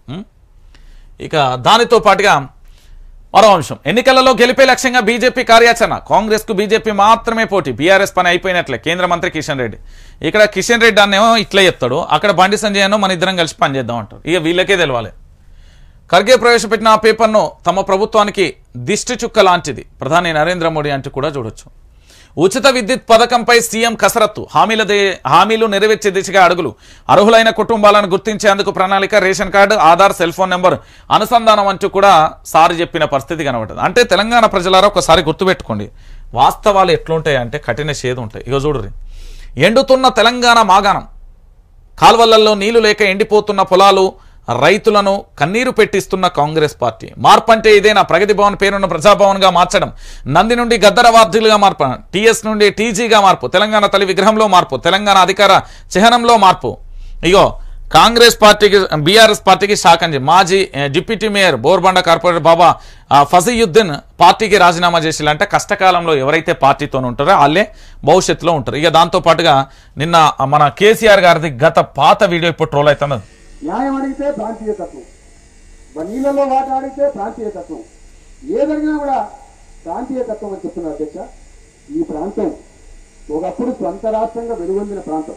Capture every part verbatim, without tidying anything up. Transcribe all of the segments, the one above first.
ఇక దానితో పాటుగా మరో అంశం, ఎన్నికలలో గెలిపే లక్ష్యంగా బీజేపీ కార్యాచరణ, కాంగ్రెస్ కు బీజేపీ మాత్రమే పోటీ, బీఆర్ఎస్ పని అయిపోయినట్లే కేంద్ర మంత్రి కిషన్ రెడ్డి. ఇక్కడ కిషన్ రెడ్డి అన్నేమో ఇట్లా చెప్తాడు, అక్కడ బండి సంజయ్ అన్నో మన ఇద్దరం కలిసి పనిచేద్దాం అంటారు. ఇక వీళ్ళకే తెలవాలి. ఖర్గే ప్రవేశపెట్టిన ఆ పేపర్ను తమ ప్రభుత్వానికి దిష్టి చుక్క లాంటిది ప్రధాని నరేంద్ర మోడీ అంటూ కూడా చూడొచ్చు. ఉచిత విద్యుత్ పథకంపై సీఎం కసరత్తు, హామీల హామీలు నెరవేర్చే దిశగా అడుగులు, అర్హులైన కుటుంబాలను గుర్తించేందుకు ప్రణాళిక, ration card, Aadhaar, cell phone number అనుసంధానం అంటూ కూడా సారి చెప్పిన పరిస్థితి కనబడుతుంది. అంటే తెలంగాణ ప్రజలారా ఒకసారి గుర్తుపెట్టుకోండి, వాస్తవాలు ఎట్లుంటాయంటే కఠిన షేదు ఉంటాయి. ఇక చూడుర్రి, ఎండుతున్న తెలంగాణ మాగాణం, కాల్వలల్లో నీళ్లు లేక ఎండిపోతున్న పొలాలు, రైతులను కన్నీరు పెట్టిస్తున్న కాంగ్రెస్ పార్టీ. మార్పు అంటే ఇదేనా? ప్రగతి భవన్ పేరున్న ప్రజాభవన్గా మార్చడం, నంది నుండి గద్దర వార్డులుగా మార్పు, టీఎస్ నుండి టీజీగా మార్పు, తెలంగాణ తల్లి విగ్రహంలో మార్పు, తెలంగాణ అధికార చిహ్నంలో మార్పు. ఇగో కాంగ్రెస్ పార్టీకి బీఆర్ఎస్ పార్టీకి షాక్ అని మాజీ deputy mayor Borabanda corporator Baba Fazeeuddin పార్టీకి రాజీనామా చేసిలంటే కష్టకాలంలో ఎవరైతే పార్టీతో ఉంటారో వాళ్ళే భవిష్యత్తులో ఉంటారు. ఇక దాంతో పాటుగా నిన్న మన కేసీఆర్ గారిది గత పాత వీడియో ఇప్పుడు ట్రోల్ అవుతున్నది. న్యాయం అడిగితే ప్రాంతీయతత్వం, నీళ్ళలో వాట అడిగితే ప్రాంతీయతత్వం, ఏదైనా కూడా ప్రాంతీయతత్వం అని చెప్తున్నారు అధ్యక్ష. ఈ ప్రాంతం ఒకప్పుడు స్వంత రాష్ట్రంగా వెలుగొందిన ప్రాంతం.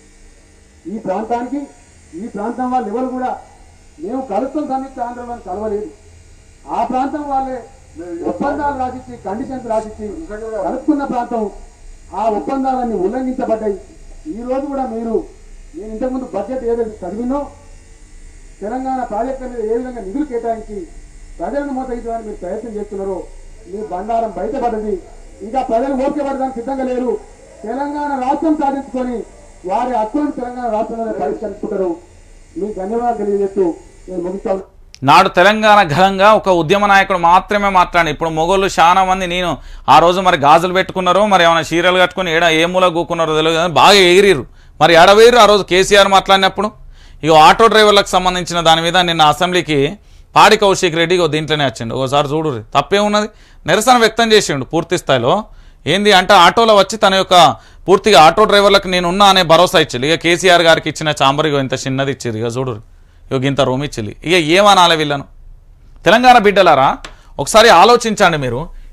ఈ ప్రాంతానికి ఈ ప్రాంతం వాళ్ళు ఎవరు కూడా మేము కలుస్తాం సంయుక్త ఆంధ్రప్రదేశ్ కలవలేదు. ఆ ప్రాంతం వాళ్ళే ఒప్పందాలు రాసిచ్చి కండిషన్స్ రాసిచ్చి కలుపుకున్న ప్రాంతం. ఆ ఒప్పందాలన్నీ ఉల్లంఘించబడ్డాయి. ఈ రోజు కూడా మీరు నేను ఇంతకుముందు బడ్జెట్ ఏదైతే చదివినో తెలంగాణ ప్రాజెక్టుల మీద ఏ విధంగా నిధులు కేటాయించి ప్రజలను మోసగించడానికి మీరు ప్రయత్నం చేస్తున్నారో మీ బండారం బయటపడ్డది. ఇంకా ప్రజలు ఓపిక పడడానికి సిద్ధంగా లేరు. తెలంగాణ రాష్ట్రం సాధించుకొని వారి హక్కులను తెలంగాణ రాష్ట్రంలో పరిష్కరించుకుంటారు. మీకు ధన్యవాదాలు తెలియజేస్తూ నేను ముగిస్తాను. నాడు తెలంగాణ ఘనంగా ఒక ఉద్యమ నాయకుడు మాత్రమే మాట్లాడి, ఇప్పుడు మొగోళ్ళు చాలా మంది నేను ఆ రోజు మరి గాజులు పెట్టుకున్నారో మరి ఏమైనా చీరలు కట్టుకుని ఏడా ఏ మూల కూకున్నారో తెలియదు, బాగా ఎగిరిరు. మరి ఎడవేరు ఆ రోజు కేసీఆర్ మాట్లాడినప్పుడు. ఇక ఆటో డ్రైవర్లకు సంబంధించిన దాని మీద నిన్న అసెంబ్లీకి పాడి కౌశిక్ రెడ్డి దీంట్లోనే వచ్చిండు. ఒకసారి చూడు, తప్పే ఉన్నది, నిరసన వ్యక్తం చేసిండు పూర్తి స్థాయిలో. ఏంది అంటే ఆటోలో వచ్చి తన యొక్క పూర్తిగా ఆటో డ్రైవర్లకు నేనున్నా అనే భరోసా ఇచ్చింది. ఇక కేసీఆర్ గారికి ఇచ్చిన చాంబర్ ఇక ఇంత చిన్నది ఇచ్చారు. ఇక చూడు, ఇక ఇంత రూమ్ ఇచ్చింది. ఇక ఏమనాలి వీళ్ళను? తెలంగాణ బిడ్డలారా ఒకసారి ఆలోచించండి మీరు.